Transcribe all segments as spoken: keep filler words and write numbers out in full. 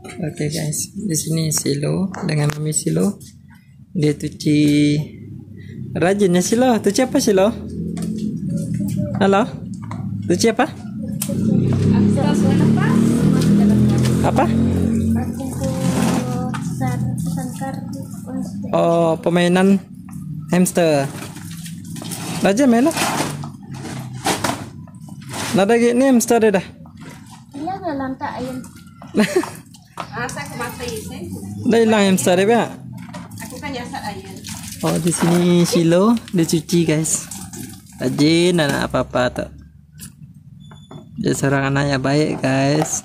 Oke guys, di sini Silo dengan Mami Silo. Dia cuci rajin ya Silo. Cuci apa Silo? Halo? Cuci apa? Apa? Oh, permainan hamster. Rajin main lah. Nada gini hamster dia dah. Iya nggak lantak ayam. Dah hilang hamster dia ya. Aku kan nyasar ayam. Oh, di sini Silo dia cuci guys. Rajin dan apa-apa tuh. Dia seorang anak yang baik guys.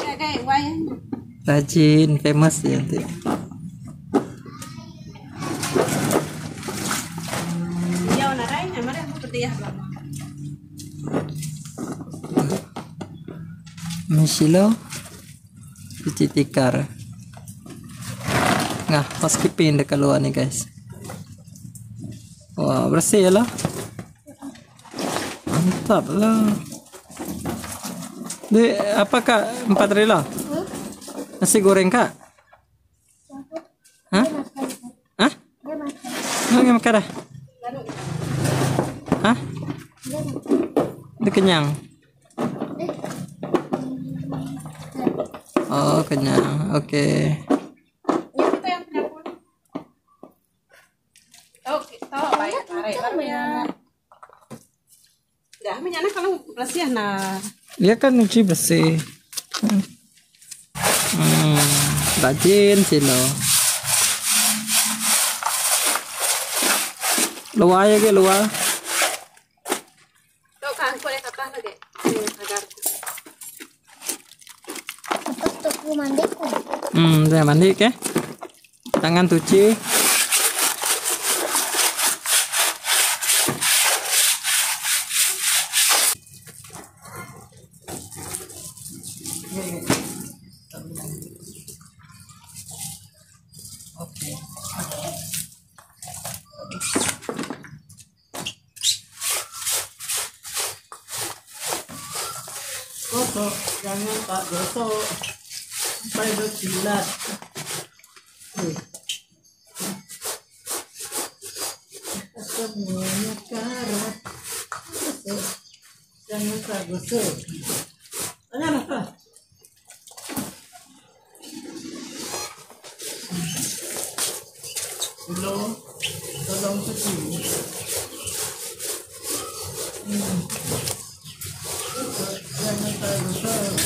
Rajin, famous ya nanti. Silo cuci tikar. Nah, housekeeping dekat luar nih guys. Wah, bersih lah. Mantap lah. Di apa kak? Empat rela? Nasi goreng kak? Hah? Hah? Nggak makan dah? Hah? Udah kenyang? Oh, kenyang. Oke. Okay. Dah, menyana kalau bersih nah. Dia kan cuci bersih. Hmm, rajin sih lo. Luar ya ke luar. Tuh kan, kau lihat apa lagi? Aku mandi ku. Hmm, saya mandi ke? Tangan cuci. Oke. Gosok, jangan tak gosok. Sampai bersilat. Semuanya karat. Gosok, jangan tak gosok. Tanya apa? Silo, tolong cuci. Hmm. Jangan tak gosok.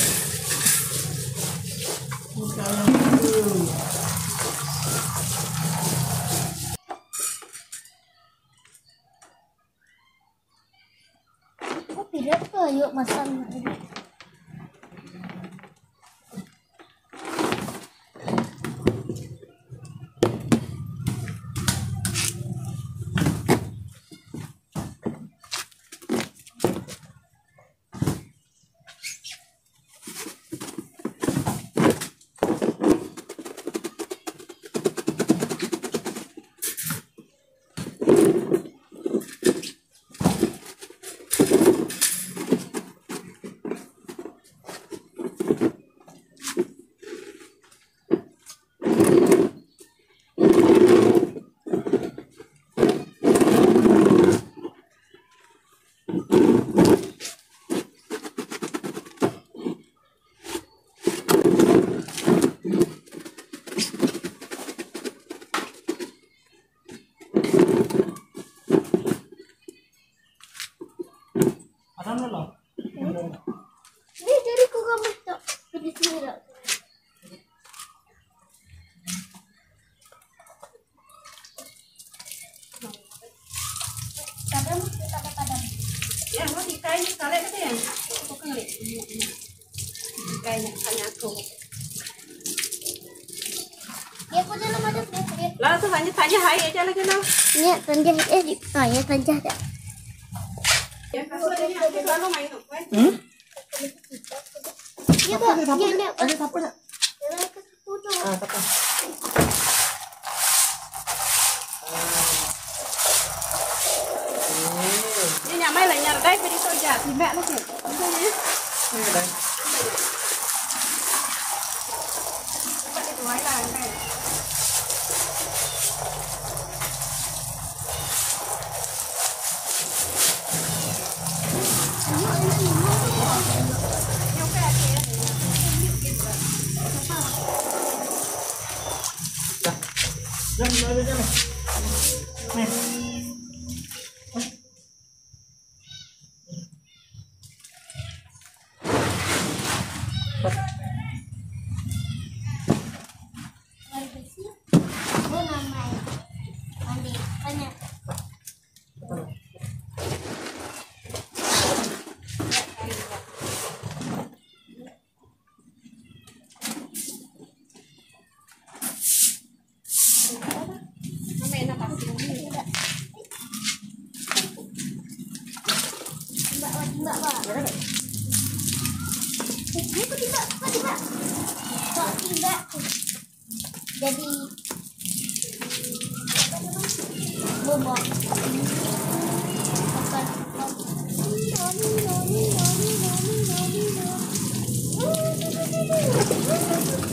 Aku pilih ke yuk masak. Ini jadi kau kamu tak pergi sini tak? Kadang kita ada kadang. Ya, mau dikai sekali kata ya? Aku kali. Dikainya hanya aku. Ya, aku dalam ada dia. Lah tu hanya saja hai aja lagi lah. Ni tanjah eh di ah ya tanjah dah. Ya, kasih dia aku lalu main tu. Hmm? Ya, Pak. Ya, ni ada siapa nak? Ya, ke situ tu. Ah, siapa? Ni nyamai lah nyar dai pergi soja. Timbak lah tu. Ni dah. Ni dah. Jangan, jangan, jangan. Nih. Mbak, Mbak. Ini kok tidak, kok tidak. Kok tidak. Jadi bobok. Bukan. Noni, noni, noni, noni, noni, noni.